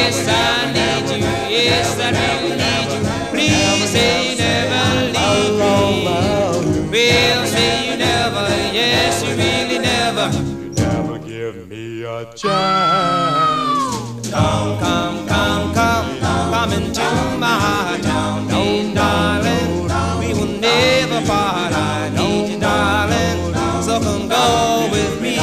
Yes, I need you. Yes, I really need you. Please say you never leave me. Well, say you never. Yes, you really never. You never give me a chance. Come into my heart. Hey, darling, we will never part. I need you, darling, so come go with me.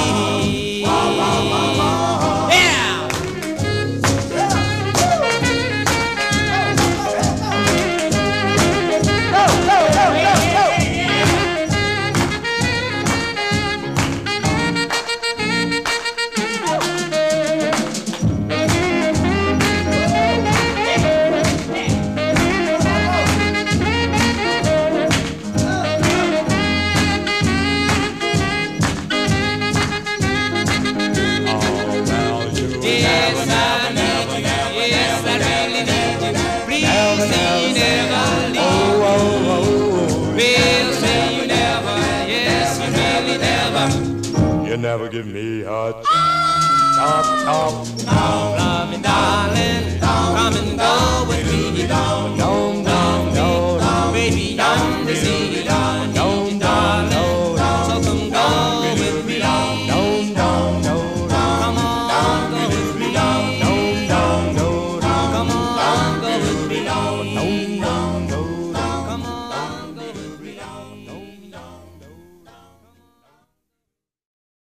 You never give me a chop. Love me, darling, come and go with me. Don't, baby, I'm the sea.